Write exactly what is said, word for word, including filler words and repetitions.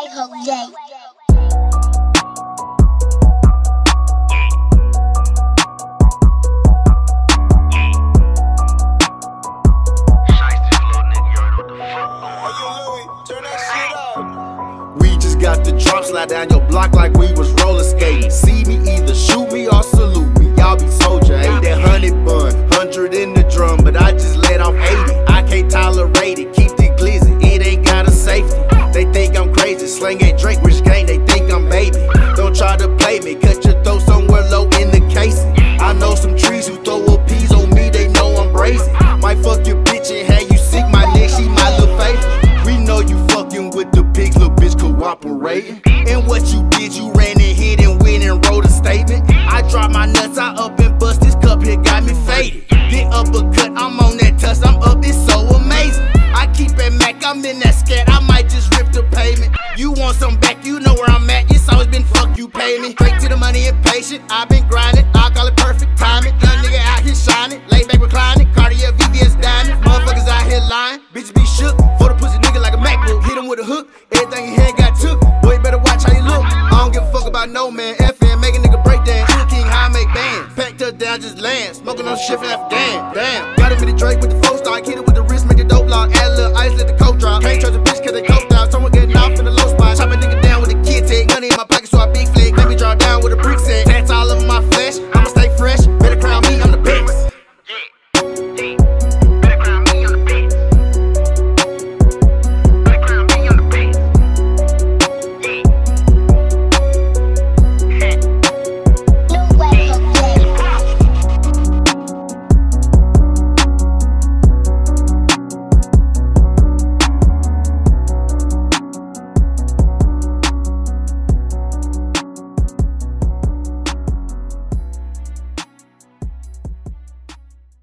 Jose. We just got the drop, slide down your block like we was roller skating. See me, either shoot me or salute me. Y'all be soldier, ain't that honey bun, hundred in the drum, but I just let off eight.